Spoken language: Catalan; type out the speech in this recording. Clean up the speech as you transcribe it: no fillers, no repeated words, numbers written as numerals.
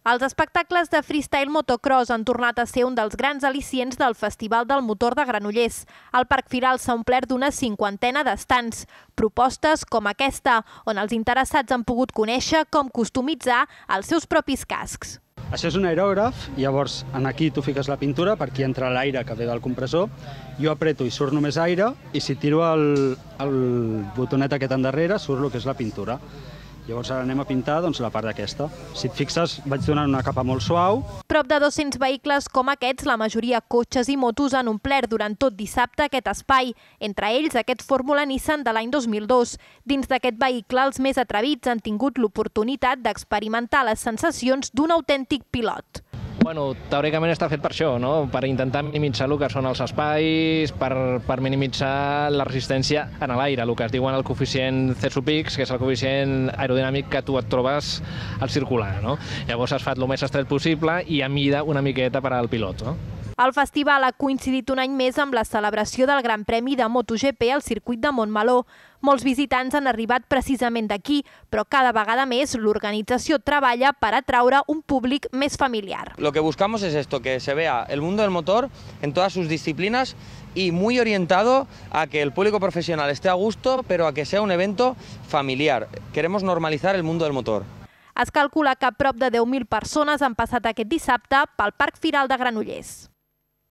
Els espectacles de freestyle motocross han tornat a ser un dels grans al·licients del Festival del Motor de Granollers. El Parc Firal s'ha omplert d'una 50ena d'estands, propostes com aquesta, on els interessats han pogut conèixer com customitzar els seus propis cascs. Això és un aerògraf, llavors aquí tu fiques la pintura, per aquí entra l'aire que ve del compressor, jo apreto i surt només aire, i si tiro el botonet aquest endarrere surt el que és la pintura. Llavors ara anem a pintar la part d'aquesta. Si et fixes, vaig donant una capa molt suau. Prop de 200 vehicles com aquests, la majoria cotxes i motos, han omplert durant tot dissabte aquest espai, entre ells aquest Fórmula Nissan de l'any 2002. Dins d'aquest vehicle, els més atrevits han tingut l'oportunitat d'experimentar les sensacions d'un autèntic pilot. Bueno, teòricament està fet per això, no? Per intentar minimitzar el que són els espais, per minimitzar la resistència en l'aire, el que es diuen el coeficient CESUPIX, que és el coeficient aerodinàmic que tu et trobes al circular, no? Llavors has fet el més estret possible i a mida una miqueta per al pilot, no? El festival ha coincidit un any més amb la celebració del Gran Premi de MotoGP al circuit de Montmeló. Molts visitants han arribat precisament d'aquí, però cada vegada més l'organització treballa per atraure un públic més familiar. Lo que buscamos es esto, que se vea el mundo del motor en todas sus disciplinas y muy orientado a que el público profesional esté a gusto, pero a que sea un evento familiar. Queremos normalizar el mundo del motor. Es calcula que prop de 10.000 persones han passat aquest dissabte pel Parc Firal de Granollers.